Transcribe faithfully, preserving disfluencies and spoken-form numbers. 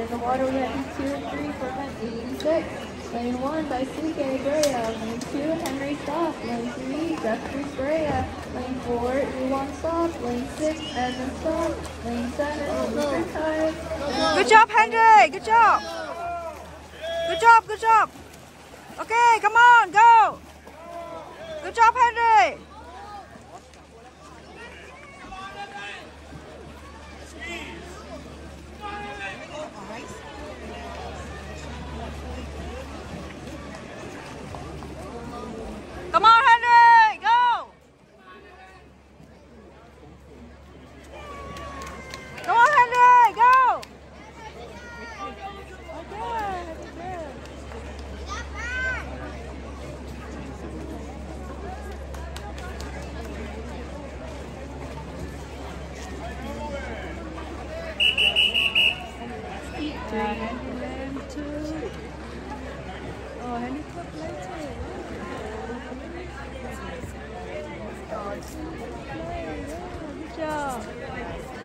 In the water, we have two and three for event eighty-six. Lane one by C K Brea. Lane two, Henry Stock. Lane three, Jeffrey Brea. Lane four, E one Stop. Lane six, Edmund Stop. Lane seven, Luke Tide. Good job, Henry. Good job. Good job, good job. Okay, come on, go. Good job, Henry. Come on, Henry, go. Come on, Henry, go. And two. Oh, Henry put later. Good job.